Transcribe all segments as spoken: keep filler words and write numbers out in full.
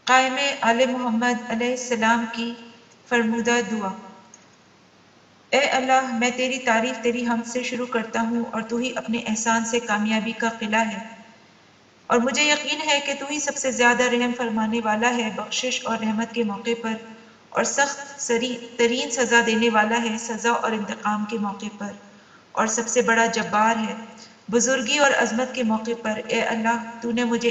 قائم آل محمد علیہ السلام کی فرمودہ دعا۔ اے اللہ، میں تیری تعریف تیری حمد سے شروع کرتا ہوں اور تو ہی اپنے احسان سے کامیابی کا قلعہ ہے، اور مجھے یقین ہے کہ تو ہی سب سے زیادہ رحم فرمانے والا ہے بخشش اور رحمت کے موقع پر، اور سخت سری ترین سزا دینے والا ہے سزا اور انتقام کے موقع پر، اور سب سے بڑا جبار ہے بزرگی اور عظمت کے موقع پر۔ اے اللہ، تو نے مجھے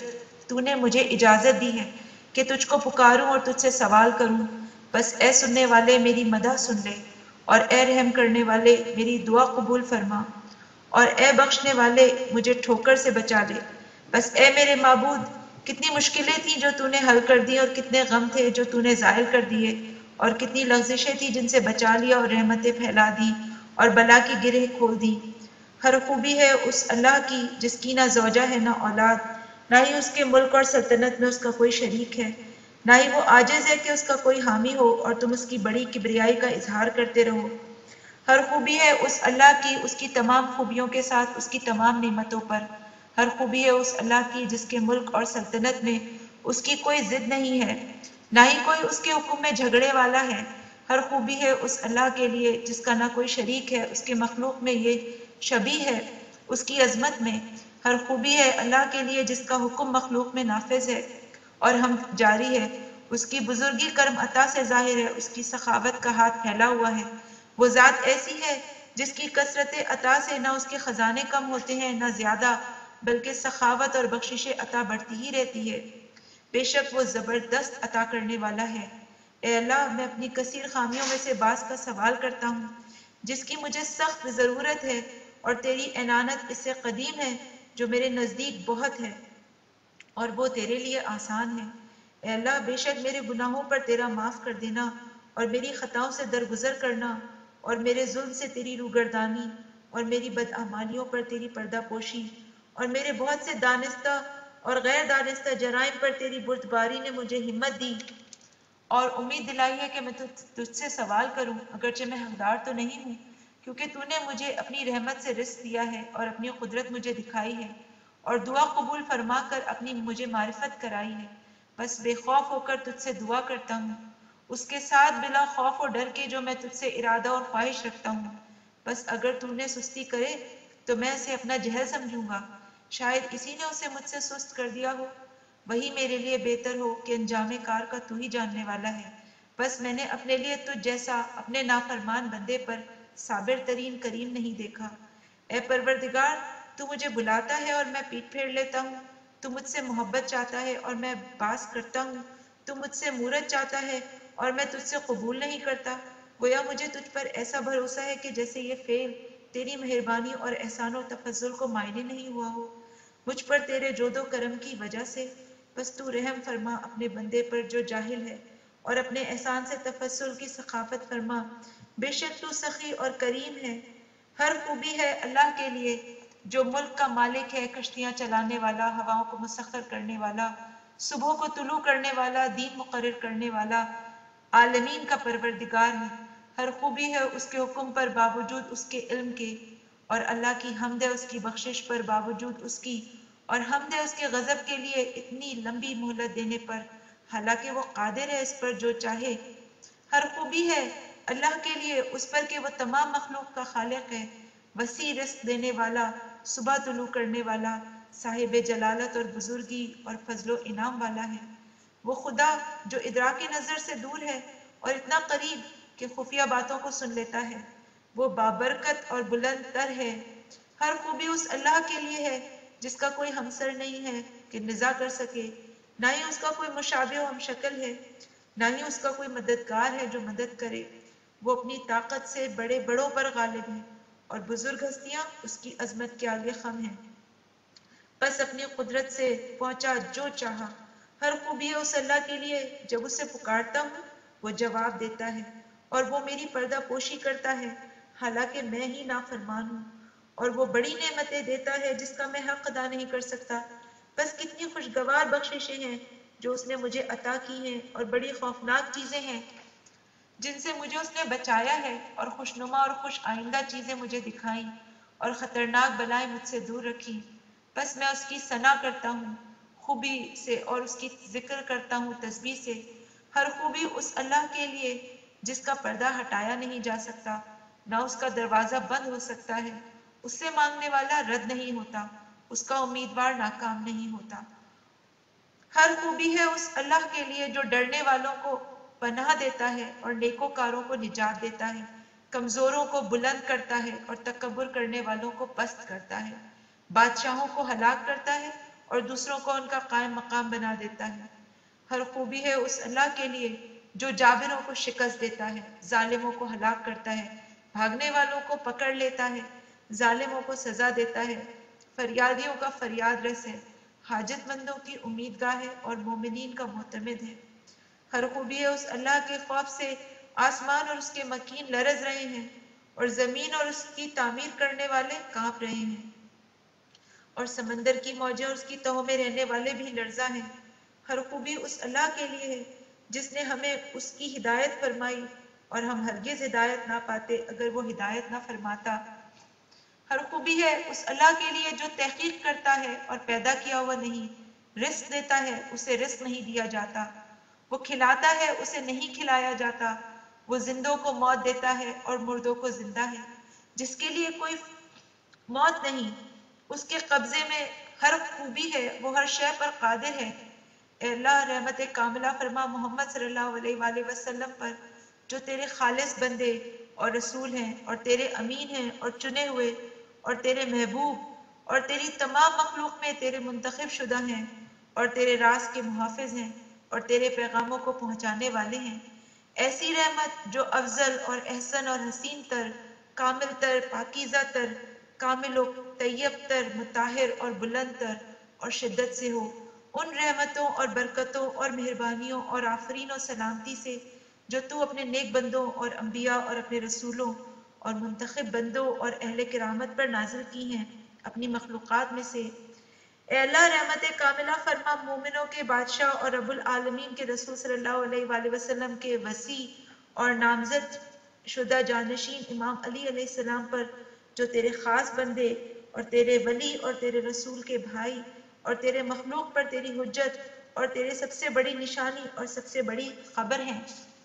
تو نے مجھے اجازت دی ہے کہ تجھ کو پکاروں اور تجھ سے سوال کروں، بس اے سننے والے میری مدح سن لے، اور اے رحم کرنے والے میری دعا قبول فرما، اور اے بخشنے والے مجھے ٹھوکر سے بچا لے۔ بس اے میرے معبود، کتنی مشکلیں تھیں جو تو نے حل کر دی، اور کتنے غم تھے جو تو نے زائل کر دیے، اور کتنی لغزشیں تھیں جن سے بچا لیا اور رحمتیں پھیلا دی اور بلا کی گرہ کھول دی۔ ہر خوبی ہے اس اللہ کی جس کی نہ زوجہ ہے نہ اولاد، نہ ہی اس کے ملک اور سلطنت میں اس کا کوئی شریک ہے، نہ ہی وہ عاجز ہے کہ اس کا کوئی حامی ہو، اور تم اس کی بڑی کبریائی کا اظہار کرتے رہو۔ ہر خوبی ہے اس اللہ کی اس کی تمام خوبیوں کے ساتھ اس کی تمام نعمتوں پر۔ ہر خوبی ہے اس اللہ کی جس کے ملک اور سلطنت میں اس کی کوئی ضد نہیں ہے، نہ ہی کوئی اس کے حکم میں جھگڑے والا ہے۔ ہر خوبی ہے اس اللہ کے لیے جس کا نہ کوئی شریک ہے، اس کے مخلوق میں یہ شبیہ ہے اس کی عظمت میں۔ ہر خوبی ہے اللہ کے لیے جس کا حکم مخلوق میں نافذ ہے اور ہم جاری ہے، اس کی بزرگی کرم عطا سے ظاہر ہے، اس کی سخاوت کا ہاتھ پھیلا ہوا ہے۔ وہ ذات ایسی ہے جس کی کثرت عطا سے نہ اس کے خزانے کم ہوتے ہیں نہ زیادہ، بلکہ سخاوت اور بخشش عطا بڑھتی ہی رہتی ہے۔ بے شک وہ زبردست عطا کرنے والا ہے۔ اے اللہ، میں اپنی کثیر خامیوں میں سے بعض کا سوال کرتا ہوں جس کی مجھے سخت ضرورت ہے، اور تیری عنانت اس سے قدیم ہے جو میرے نزدیک بہت ہے، اور وہ تیرے لیے آسان ہے۔ اے اللہ، بے شک میرے گناہوں پر تیرا معاف کر دینا، اور میری خطاؤں سے درگزر کرنا، اور میرے ظلم سے تیری روگردانی، اور میری بدعمالیوں پر تیری پردہ پوشی، اور میرے بہت سے دانستہ اور غیر دانستہ جرائم پر تیری بردباری نے مجھے ہمت دی اور امید دلائی ہے کہ میں تجھ سے سوال کروں، اگرچہ میں حقدار تو نہیں ہوں، کیونکہ تو نے مجھے اپنی رحمت سے رزق دیا ہے اور اپنی قدرت مجھے دکھائی ہے، اور دعا قبول فرما کر اپنی مجھے معرفت کرائی ہے۔ بس بے خوف ہو کر تجھ سے دعا کرتا ہوں، اس کے ساتھ بلا خوف و ڈر کے جو میں تجھ سے ارادہ اور خواہش رکھتا ہوں۔ بس اگر تو نے سستی کرے تو میں اسے اپنا جہل سمجھوں گا، شاید اسی نے اسے مجھ سے سست کر دیا ہو، وہی میرے لیے بہتر ہو کہ انجام کار کا تو ہی جاننے والا ہے۔ بس میں نے اپنے لیے تجھ جیسا اپنے نافرمان بندے پر صابر ترین کریم نہیں دیکھا۔ اے پروردگار، تو مجھے بلاتا ہے اور میں پیٹ پھیر لیتا ہوں، تو مجھ سے محبت چاہتا ہے اور میں باس کرتا ہوں، تو مجھ سے مورت چاہتا ہے اور میں تجھ سے قبول نہیں کرتا۔ گویا مجھے تجھ پر ایسا بھروسہ ہے کہ جیسے یہ فعل تیری مہربانی اور احسان و تفضل کو معنی نہیں ہوا ہو مجھ پر تیرے جود و کرم کی وجہ سے۔ بس تو رحم فرما اپنے بندے پر جو جاہل ہے، اور اپنے احسان سے تفضل کی سخاوت فرما، بے شک تو سخی اور کریم ہے۔ ہر خوبی ہے اللہ کے لیے جو ملک کا مالک ہے، کشتیاں چلانے والا، ہواؤں کو مسخر کرنے والا، صبح کو طلوع کرنے والا، دین مقرر کرنے والا، عالمین کا پروردگار ہے۔ ہر خوبی ہے اس کے حکم پر باوجود اس کے علم کے، اور اللہ کی حمد ہے اس کی بخشش پر باوجود اس کی، اور حمد ہے اس کے غضب کے لیے اتنی لمبی مہلت دینے پر، حالانکہ وہ قادر ہے اس پر جو چاہے۔ ہر خوبی ہے اللہ کے لیے اس پر کہ وہ تمام مخلوق کا خالق ہے، وسیع رزق دینے والا، صبح طلوع کرنے والا، صاحب جلالت اور بزرگی اور فضل و انعام والا ہے۔ وہ خدا جو ادراک نظر سے دور ہے اور اتنا قریب کہ خفیہ باتوں کو سن لیتا ہے، وہ بابرکت اور بلند تر ہے۔ ہر خوبی اس اللہ کے لیے ہے جس کا کوئی ہمسر نہیں ہے کہ نزاع کر سکے، نہ ہی اس کا کوئی مشابہ و ہم شکل ہے، نہ ہی اس کا کوئی مددگار ہے جو مدد کرے۔ وہ اپنی طاقت سے بڑے بڑوں پر غالب ہے، اور بزرگ ہستیاں اس کی عظمت کے آگے خم ہیں۔ بس اپنی قدرت سے پہنچا جو چاہا۔ ہر خوبی ہے اس اللہ کے لیے جب اسے پکارتا ہوں وہ جواب دیتا ہے، اور وہ میری پردہ پوشی کرتا ہے حالانکہ میں ہی نافرمان ہوں، اور وہ بڑی نعمتیں دیتا ہے جس کا میں حق ادا نہیں کر سکتا۔ بس کتنی خوشگوار بخششیں ہیں جو اس نے مجھے عطا کی ہیں، اور بڑی خوفناک چیزیں ہیں جن سے مجھے اس نے بچایا ہے، اور خوشنما اور خوش آئندہ چیزیں مجھے دکھائیں، اور خطرناک بلائیں مجھ سے دور رکھیں۔ بس میں اس کی ثنا کرتا ہوں، خوبی سے اور اس کی ذکر کرتا ہوں تسبیح سے۔ ہر خوبی اس اللہ کے لیے جس کا پردہ ہٹایا نہیں جا سکتا، نہ اس کا دروازہ بند ہو سکتا ہے۔ اس سے مانگنے والا رد نہیں ہوتا، اس کا امیدوار ناکام نہیں ہوتا۔ ہر خوبی ہے اس اللہ کے لیے جو ڈرنے والوں کو پناہ دیتا ہے اور نیکوکاروں کو نجات دیتا ہے، کمزوروں کو بلند کرتا ہے اور تکبر کرنے والوں کو پست کرتا ہے، بادشاہوں کو ہلاک کرتا ہے اور دوسروں کو ان کا قائم مقام بنا دیتا ہے۔ ہر خوبی ہے اس اللہ کے لیے جو جابروں کو شکست دیتا ہے، ظالموں کو ہلاک کرتا ہے، بھاگنے والوں کو پکڑ لیتا ہے، ظالموں کو سزا دیتا ہے، فریادیوں کا فریاد رس ہے، حاجت مندوں کی امیدگاہ ہے اور مومنین کا معتمد ہے۔ ہر خوبی ہے اس اللہ کے خوف سے آسمان اور اس کے مکین لرز رہے ہیں اور زمین اور اس کی تعمیر کرنے والے کانپ رہے ہیں، اور سمندر کی موجیں اور اس کی تہوں میں رہنے والے بھی لرزاں ہیں۔ ہر خوبی اس اللہ کے لیے ہے جس نے ہمیں اس کی ہدایت فرمائی، اور ہم ہرگز ہدایت نہ پاتے اگر وہ ہدایت نہ فرماتا۔ ہر خوبی ہے اس اللہ کے لیے جو تحقیق کرتا ہے اور پیدا کیا ہوا نہیں، رزق دیتا ہے اسے رزق نہیں دیا جاتا، وہ کھلاتا ہے اسے نہیں کھلایا جاتا، وہ زندوں کو موت دیتا ہے اور مردوں کو زندہ ہے، جس کے لیے کوئی موت نہیں، اس کے قبضے میں ہر خوبی ہے، وہ ہر شے پر قادر ہے۔ اے اللہ رحمت کاملہ فرما محمد صلی اللہ علیہ وآلہ وسلم پر، جو تیرے خالص بندے اور رسول ہیں اور تیرے امین ہیں اور چنے ہوئے اور تیرے محبوب اور تیری تمام مخلوق میں تیرے منتخب شدہ ہیں اور تیرے راز کے محافظ ہیں اور تیرے پیغاموں کو پہنچانے والے ہیں۔ ایسی رحمت جو افضل اور احسن اور حسین تر، کامل تر، پاکیزہ تر، کامل و طیب تر، مطہر اور بلند تر اور شدت سے ہو، ان رحمتوں اور برکتوں اور مہربانیوں اور آفرین و سلامتی سے جو تو اپنے نیک بندوں اور انبیاء اور اپنے رسولوں اور منتخب بندوں اور اہل کرامت پر نازل کی ہیں اپنی مخلوقات میں سے۔ اے اللہ رحمت کاملہ فرما مومنوں کے بادشاہ اور رب العالمین کے رسول صلی اللہ علیہ وآلہ وسلم کے وسیع اور نامزد شدہ جانشین امام علی علیہ السلام پر، جو تیرے خاص بندے اور تیرے ولی اور تیرے رسول کے بھائی اور تیرے مخلوق پر تیری حجت اور تیرے سب سے بڑی نشانی اور سب سے بڑی خبر ہیں۔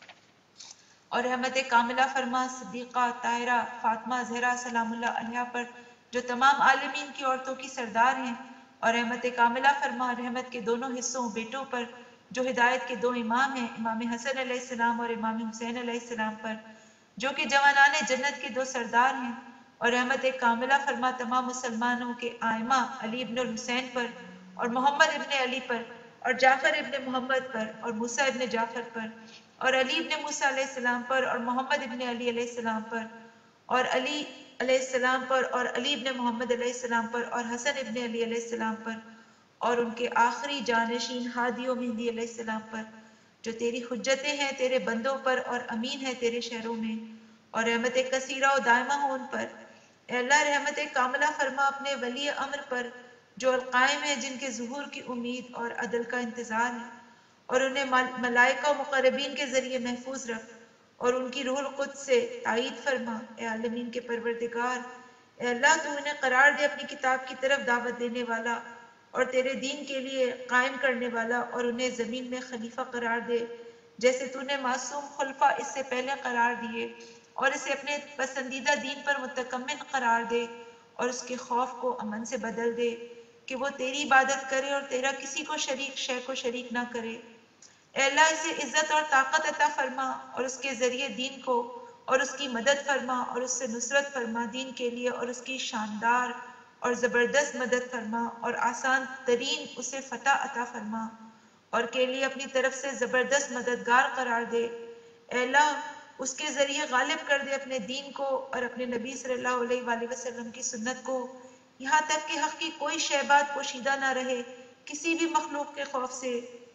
اور رحمت کاملہ فرما صدیقہ، طاہرہ، فاطمہ زہرا سلام اللہ علیہ پر، جو تمام عالمین کی عورتوں کی سردار ہیں۔ اور رحمت کاملہ فرما رحمت کے دونوں حصوں بیٹوں پر، جو ہدایت کے دو امام ہیں، امام حسن علیہ السلام اور امام حسین علیہ السلام پر، جو کہ جوانان جنت کے دو سردار ہیں۔ اور رحمت کاملہ فرما تمام مسلمانوں کے آئمہ علی ابن الحسین پر اور محمد ابن علی پر اور جعفر ابن محمد پر اور موسیٰ ابن جعفر پر اور علی ابن موسیٰ علیہ السلام پر اور محمد ابن علی علیہ السلام پر اور علی علیہ السلام پر اور علی ابن محمد علیہ السلام پر اور حسن ابن علی علیہ السلام پر اور ان کے آخری جانشین ہادی و مہدی علیہ السلام پر، جو تیری حجتیں ہیں تیرے بندوں پر اور امین ہے تیرے شہروں میں، اور رحمت کثیرہ و دائمہ ہو ان پر۔ اے اللہ رحمت کاملہ فرما اپنے ولی امر پر، جو القائم ہے، جن کے ظہور کی امید اور عدل کا انتظار ہے، اور انہیں ملائکہ و مقربین کے ذریعے محفوظ رکھ اور ان کی روح القدس سے تائید فرما۔ اے عالمین کے پروردگار، اے اللہ تو انہیں قرار دے اپنی کتاب کی طرف دعوت دینے والا اور تیرے دین کے لیے قائم کرنے والا، اور انہیں زمین میں خلیفہ قرار دے جیسے تو نے معصوم خلفاء اس سے پہلے قرار دیے، اور اسے اپنے پسندیدہ دین پر متکمل قرار دے اور اس کے خوف کو امن سے بدل دے کہ وہ تیری عبادت کرے اور تیرا کسی کو شریک شے کو شریک نہ کرے۔ اے اللہ اسے عزت اور طاقت عطا فرما اور اس کے ذریعے دین کو اور اس کی مدد فرما اور اس سے نصرت فرما دین کے لیے، اور اس کی شاندار اور زبردست مدد فرما اور آسان ترین اسے فتح عطا فرما اور کے لیے اپنی طرف سے زبردست مددگار قرار دے۔ اے اللہ اس کے ذریعے غالب کر دے اپنے دین کو اور اپنے نبی صلی اللہ علیہ وآلہ وسلم کی سنت کو، یہاں تک کہ حق کی کوئی شے بات پوشیدہ نہ رہے کسی بھی مخلوق کے خوف سے۔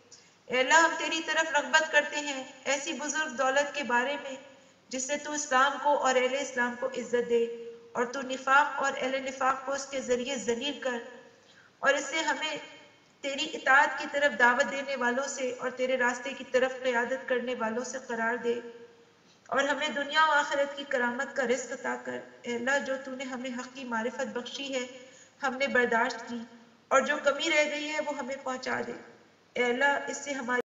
اے اللہ ہم تیری طرف رغبت کرتے ہیں ایسی بزرگ دولت کے بارے میں جس سے تو اسلام کو اور اہل اسلام کو عزت دے، اور تو نفاق اور اہل نفاق کو اس کے ذریعے ذلیل کر، اور اس سے ہمیں تیری اطاعت کی طرف دعوت دینے والوں سے اور تیرے راستے کی طرف قیادت کرنے والوں سے قرار دے، اور ہمیں دنیا و آخرت کی کرامت کا رزق عطا کر۔ اے اللہ جو تو نے ہمیں حق کی معرفت بخشی ہے ہم نے برداشت کی، اور جو کمی رہ گئی ہے وہ ہمیں پہنچا دے۔ اے اللہ اس سے ہماری